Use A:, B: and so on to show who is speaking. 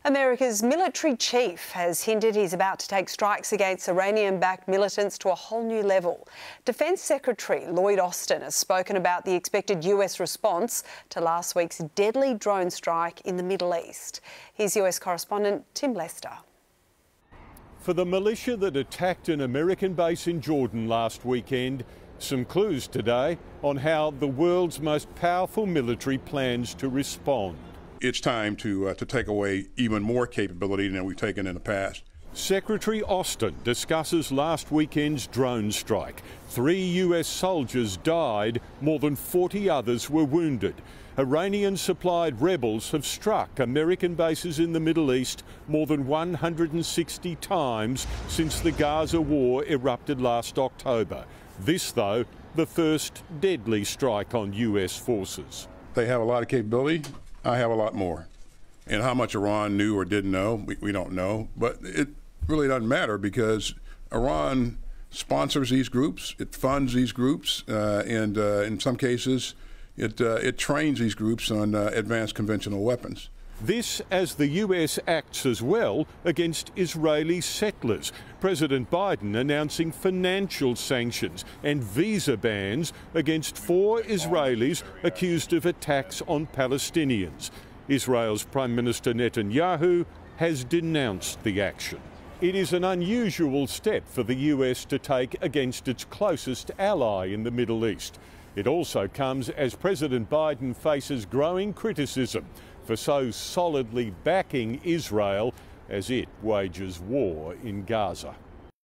A: America's military chief has hinted he's about to take strikes against Iranian-backed militants to a whole new level. Defence Secretary Lloyd Austin has spoken about the expected US response to last week's deadly drone strike in the Middle East. Here's US correspondent Tim Lester.
B: For the militia that attacked an American base in Jordan last weekend, some clues today on how the world's most powerful military plans to respond.
C: It's time to take away even more capability than we've taken in the past.
B: Secretary Austin discusses last weekend's drone strike. 3 US soldiers died, more than 40 others were wounded. Iranian-supplied rebels have struck American bases in the Middle East more than 160 times since the Gaza war erupted last October. This, though, the first deadly strike on US forces.
C: They have a lot of capability. I have a lot more. And how much Iran knew or didn't know, we don't know. But it really doesn't matter because Iran sponsors these groups, it funds these groups, and in some cases, it trains these groups on advanced conventional weapons.
B: This as the US acts as well against Israeli settlers. President Biden announcing financial sanctions and visa bans against 4 Israelis accused of attacks on Palestinians. Israel's Prime Minister Netanyahu has denounced the action. It is an unusual step for the US to take against its closest ally in the Middle East. It also comes as President Biden faces growing criticism for so solidly backing Israel as it wages war in Gaza.